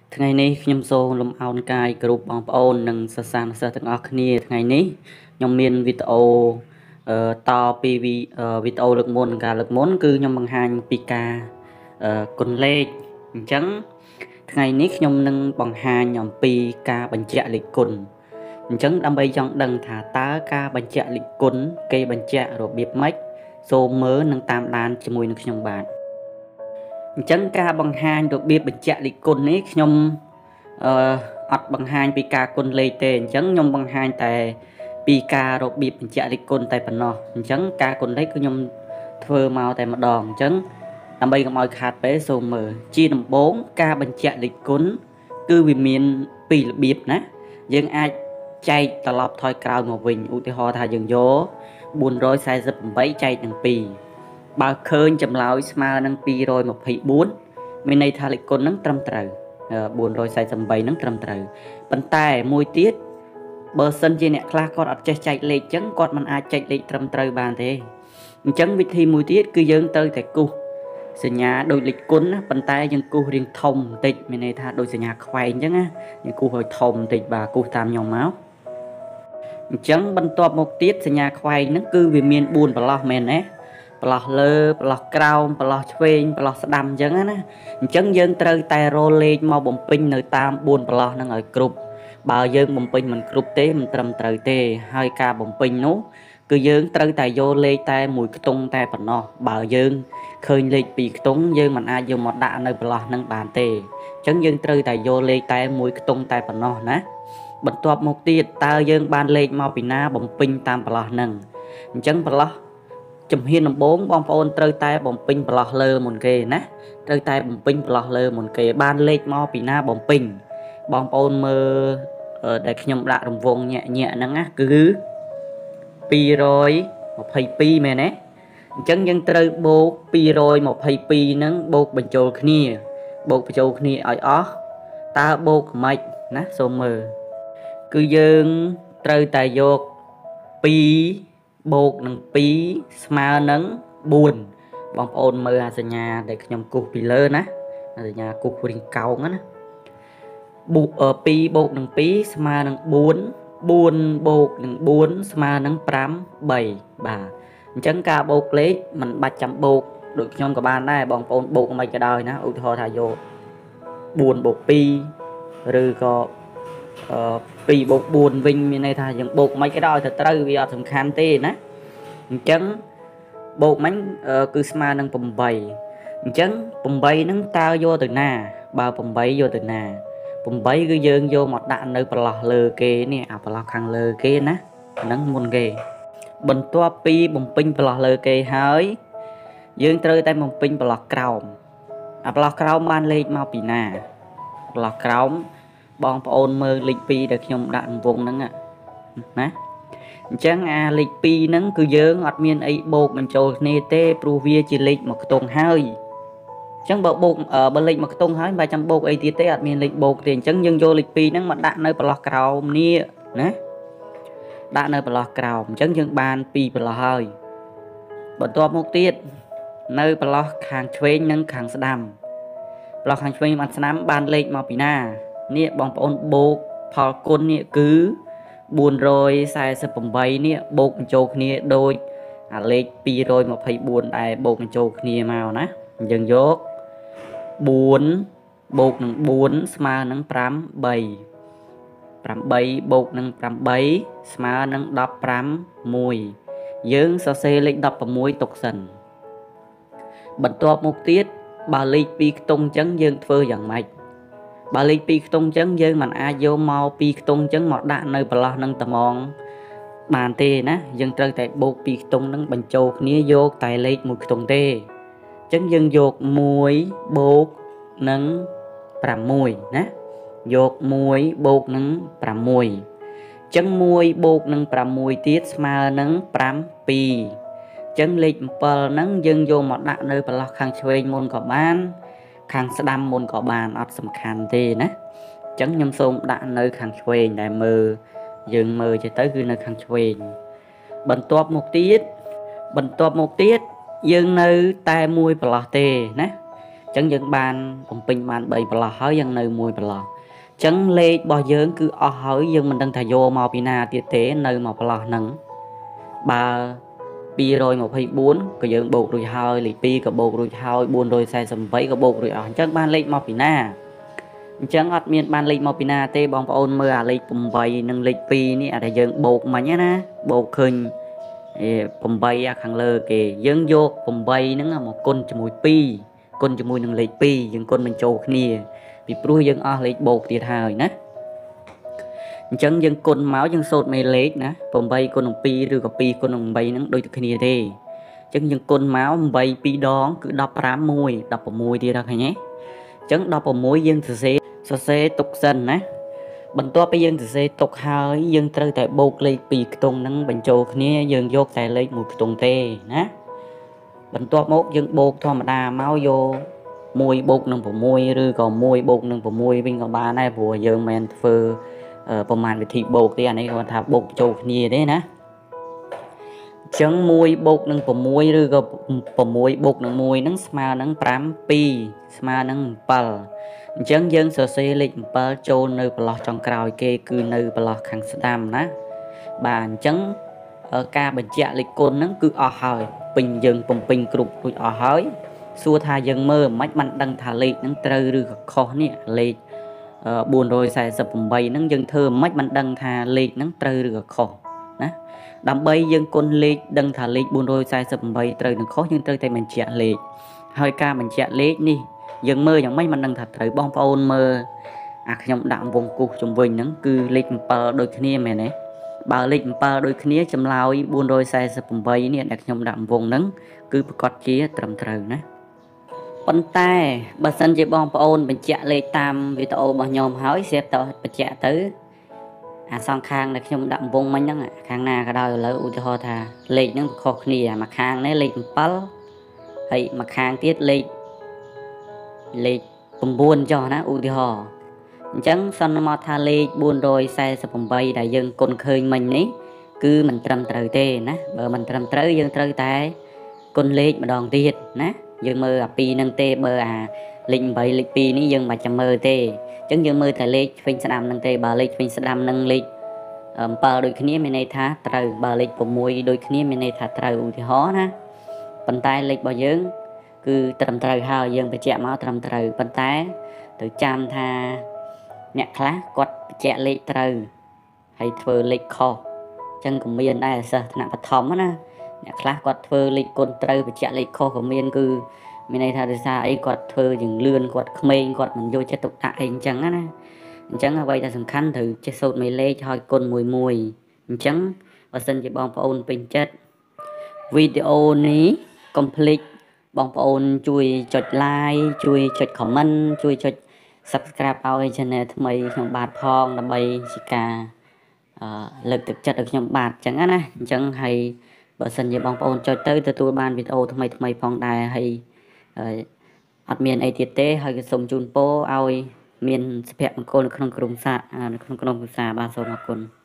ថ្ងៃនេះខ្ញុំសូមលំអោនកាយគ្រប់បងប្អូននិងសិស្សានុសិស្សទាំងអស់គ្នាថ្ងៃនេះខ្ញុំមានវីដេអូតពីវីដេអូលើកមុនការលើកមុនគឺខ្ញុំបង្ហាញពីការគុណលេខអញ្ចឹងថ្ងៃនេះខ្ញុំនឹងបង្ហាញអំពីការបញ្ជាក់លេខគុណអញ្ចឹងដើម្បីចង់ដឹងថាតើការបញ្ជាក់លេខគុណគេបញ្ជាក់របៀបម៉េចសូមមើលនិងតាមដានជាមួយនឹងខ្ញុំបាទអញ្ចឹងការបង្ហាញរបៀបបញ្ជាក់លេខគុណនេះខ្ញុំអត់បង្ហាញពីការគុណលេខទេអញ្ចឹងខ្ញុំបង្ហាញតែពីការរបៀបបញ្ជាក់លេខគុណតែប៉ុណ្ណោះអញ្ចឹងការគុណលេខគឺខ្ញុំធ្វើមកតែម្ដងអញ្ចឹងដើម្បីកុំឲ្យខាតពេលសូមមើលជាដំបូងការបញ្ជាក់លេខគុណគឺវាមានពីររបៀបណាយើងអាចចែកត្រឡប់ថយក្រោយមកវិញឧទាហរណ៍ថាយើងយក448ចែកនឹង2បើឃើញចម្លើយស្មើនឹង224មានន័យថាលេខគុណនឹងត្រឹមត្រូវ448នឹងត្រឹមត្រូវប៉ុន្តែមួយទៀតបើសិនជាអ្នកខ្លះគាត់អត់ចេះចែកលេខអញ្ចឹងគាត់មិនអាចចែកលេខត្រឹមត្រូវបានទេអញ្ចឹងវិធីមួយទៀតគឺយើងត្រូវតែគូសសញ្ញាដូចលេខគុណណាប៉ុន្តែយើងគូសរាងធំបន្តិចមានន័យថាដូចសញ្ញាខ្វែងអញ្ចឹងណាយើងគូសឲ្យធំបន្តិចបាទគូសតាមខ្ញុំមកអញ្ចឹងបន្ទាប់មកទៀតសញ្ញាខ្វែងហ្នឹងគឺវាមាន4ប្រឡោះមែនទេប្រឡោះលើប្រឡោះក្រោមប្រឡោះឆ្វេងប្រឡោះស្ដាំអញ្ចឹងណាអញ្ចឹងយើងត្រូវតែរកលេខមកបំពេញនៅតាម4ប្រឡោះហ្នឹងឲ្យគ្រប់បើយើងបំពេញមិនគ្រប់ទេមិនត្រឹមត្រូវទេហើយការបំពេញនោះគឺយើងត្រូវតែយកលេខតែមួយខ្ទង់តែប៉ុណ្ណោះបើយើងឃើញលេខ2ខ្ទង់យើងមិនអាចយកមកដាក់នៅប្រឡោះហ្នឹងបានទេអញ្ចឹងយើងត្រូវតែយកលេខតែមួយខ្ទង់តែប៉ុណ្ណោះណាបន្ទាប់មកទៀតតើយើងបានលេខមកពីណាបំពេញតាមប្រឡោះហ្នឹងអញ្ចឹងប្រឡោះជំហានដំបូងបងប្អូនត្រូវតែបំពេញប្រឡោះលើមុនគេណាត្រូវតែបំពេញប្រឡោះលើមុនគេបានលេខមកពីណាបំពេញបងប្អូនមើលដែលខ្ញុំដាក់រង្វង់ញាក់ហ្នឹងណាគឺ222មែនទេអញ្ចឹងយើងត្រូវបូក222ហ្នឹងបូកបញ្ចូលគ្នាឲ្យអស់តើបូកម៉េចណាសូមមើលគឺយើងត្រូវតែយក2បូកនឹង2ស្មើនឹង4បងប្អូនមើលអាសញ្ញាដែលខ្ញុំគូសពីលើណាសញ្ញាគូសរាងកោងណា2បូកនឹង2ស្មើនឹង4 4បូកនឹង4ស្មើនឹង5 3បាទអញ្ចឹងការបូកលេខមិនបាច់ចាំបូកដូចខ្ញុំក៏បានដែរបងប្អូនបូកមិនក៏ដោយណាឧទាហរណ៍ថាយក4បូក2ឬក៏2បូក4វិញមានន័យថាយើងបូកមិនក៏ដោយទៅត្រូវវាអត់សំខាន់ទេណាអញ្ចឹងបូកមិញគឺស្មើនឹង8អញ្ចឹង8ហ្នឹងតើយកទៅណាបើ8យកទៅណា8គឺយើងយកមកដាក់នៅប្រឡោះលើគេនេះអាប្រឡោះខាងលើគេណាហ្នឹងមុនគេបន្ទាប់ពីបំពេញប្រឡោះលើគេហើយយើងត្រូវតែបំពេញប្រឡោះក្រោមអាប្រឡោះក្រោមបានលេខមកពីណាប្រឡោះក្រោមបងប្អូនមើលលេខ2ដែលខ្ញុំដាក់រង្វង់ហ្នឹងណាអញ្ចឹងអាលេខ2ហ្នឹងគឺយើងអត់មានអីបូកបញ្ចូលគ្នាទេព្រោះវាជាលេខមួយខ្ទង់ហើយអញ្ចឹងបើលេខមួយខ្ទង់ហើយមិនបាច់ចាំបូកអីទៀតទេអត់មានលេខបូកទេអញ្ចឹងយើងយកលេខ2ហ្នឹងមកដាក់នៅប្រឡោះក្រោមនេះណាដាក់នៅប្រឡោះក្រោមអញ្ចឹងយើងបាន2ប្រឡោះហើយបន្ទាប់មកទៀតនៅប្រឡោះខាងឆ្វេងនិងខាងស្ដាំប្រឡោះខាងឆ្វេងបានស្ដាំបានលេខមកពីណានេះបងប្អូនបូកផលគុណនេះគឺ448នេះបូកបញ្ចូលគ្នាដូចអាលេខ224ដែលបូកបញ្ចូលគ្នាមកណាយើងយក4បូកនឹង4ស្មើនឹង8បូកនឹង8ស្មើនឹង15យើងសរសេរលេខ16ទុកសិនបន្ទាប់មកទៀតបើលេខ2ខ្ទង់អញ្ចឹងយើងធ្វើយ៉ាងម៉េចបើលេខ2ខ្ទង់អញ្ចឹងយើងមិនអាចយកមក2ខ្ទង់អញ្ចឹងមកដាក់នៅប្រឡោះនឹងត្មងបានទេណាយើងត្រូវតែបូក2ខ្ទង់នឹងបញ្ចូលគ្នាយកតែលេខ1ខ្ទង់ទេអញ្ចឹងយើងយក1បូកនឹង6ណាយក1បូកនឹង6អញ្ចឹង1បូកនឹង6ទៀតស្មើនឹង7អញ្ចឹងលេខ7ហ្នឹងយើងយកមកដាក់នៅប្រឡោះខាងឆ្វេងមុនក៏បានខាងស្ដាំមុនក៏បានអត់សំខាន់ទេណាអញ្ចឹងខ្ញុំសូមដាក់នៅខាងឆ្វេងដែលយើងមើលទៅគឺនៅខាងឆ្វេងបន្ទាប់មកទៀតយើងនៅតែមួយប្រឡោះទេណាអញ្ chẳng dân ban bồng pin ban bảy bờ lò hơi dân nơi mùi bờ lò chẳng lệ bao giờ cứ ở hơi dân mình đang thà vô màu pina tiệt tế nơi màu bờ lò nắng ba pi rồi một hay bốn cái dân bột rồi hơi lì pi cái bột rồi hơi buồn rồi xài sầm vấy cái bột rồi ở chẳng ban lệ màu pina chẳng ở miền ban lệ màu pina tê bong ôn mưa lệ bồng bảy nâng lệ pi ní ở đây dân bột mà nhá na bột khơi bồng bay khang lơ kì dân vô bồng bay nó là một con cho mùi pi con cho mùi nâng lệ pi dân con mình trâu kia bị pru dân ở lệ bột tiệt hời nè chẳng dân con máu dân sốt mày lệ nè bồng bay con nông pi rồi có pi con nông bay nó đôi từ kia thế chẳng dân con máu bay pi đó cứ đập rám mùi đập vào mùi thì ra hay nhé chẳng đập vào mùi dân sẽ tục dần nè bần to bây dân sẽ tục hơi dân trừ tại bột lệ pi tông nâng bánh trâu kia dân vô tại lệ một tông tê nè bần to mốt dân bột thôi mà đà máu vô mùi bột nâng vào mùi rồi còn mùi bột nâng vào mùi bên có ba này vừa dân men phơประมาณวิธีโบกที่อันนี้เขาทำโบกโจกนี่ได้นะจังมวยโบกหนึ่งผมมวยหรือก็ผมมวยโบกหนึ่งมวยนั่งสมานั่งปรามปีสมานั่งเปลจังยังเสียเสียเล็กเปลโจนในปลอกจังกราวเกคือในปลอกขังสดามนะบานจังการบรรจัยเล็กคนนั่งคืออ่อหอยปิงยังผมปิงกรุบตุยอ่อหอยสัวทายังเมื่อมัดมันดังทาเล็กนั่งเตยหรือก็คอเนี่ยเล็กbuồn rồi xài sập bầm bay nắng dân thơ máchมันดังทาเล็กนั่งเตยหรือขอนะดำใบยังคนเล็กดังทาเล็กบุญโรยใส่สบใบเตยหนึ่งข้อยังเตยแต่มันเจียเล็กเฮยกามันเจียเล็กนี่ยังเมื่อยังไม่มันดังถัดเตยบ้องปอนเมื่อขยำดำวงกุจมวิญนั่งคือเล็กเปอโดยขี้เนี่ยแม่เนี่ยบาเล็กเปอโดยขี้เนี่ยจำลาวบุญโรยใส่สบใบเนี่ยขยำดำวงนั่งคือประกอบเจียตรำเตยนะปันแต่บัสันจะบองปอนเป็นเจาะเลยตามวิดีโอบางยอมหายเสียต่อเป็นเจาะตื้อสองข้างในขยมดำวงมันนั่งข้างหน้าก็ได้แล้วอุทธรธาเล็กนั่งคอขณีมาข้างนี่เล็กปั๊ลให้มาข้างติดเล็กปุ่มบุญจอนะอุทธรจังสันมาทาเล็กบุญโดยใส่สปุ่มใบได้ยังคนเคยมันนี้คือมันตรำเตยเต้นะเบอร์มันตรำเตยยังเตยแต่คนเล็กมาดองติดนะdân mơ pi nâng tê bơ linh bảy lịch pi ní dân mà chăm mơ tê chẳng dân mơ tại lịch phình sa đam nâng tê bà lịch phình sa đam nâng lịch bà đôi khi mình này thả trời bà lịch của mùi đôi khi mình này thả trời thì khó na bàn tay lịch bao giờ cứ trầm trời hao dân phải chạm máu trầm trời bàn tay từ chăm tha nhạc khá quạt chạm lịch trời hay thưa lịch kho chân của miền đây là sao nặng bật thòng áខ្លះគាត់ធ្វើលេខគុណត្រូវបញ្ជាក់លេខខុសក៏មានគឺមានន័យថាដោយសារអីគាត់ធ្វើយ៉ាងលឿនគាត់ក្មេងគាត់មិនយកចិត្តទុកដាក់អីអញ្ចឹងណាអញ្ចឹងអ្វីដែលសំខាន់ត្រូវចេះសូត្រមេលេខឲ្យគុណមួយអញ្ចឹងបើសិនជាបងប្អូនពេញចិត្តវីដេអូនេះ complete បងប្អូនជួយចុច like ជួយចុច comment ជួយចុច subscribe ឲ្យ channel ថ្មីខ្ញុំបាទផងដើម្បីជាការលើកទឹកចិត្តឲ្យខ្ញុំបាទអញ្ចឹងណាអញ្ចឹងហើយបើសិនជាបងប្អូនចុចទៅទទួលបានវីដេអូថ្មីផងដែរហើយអត់មានអីទៀតទេហើយក៏សូមជូនពរឲ្យមានសុភមង្គលនៅក្នុងក្រុមសាបាទសូមអរគុណ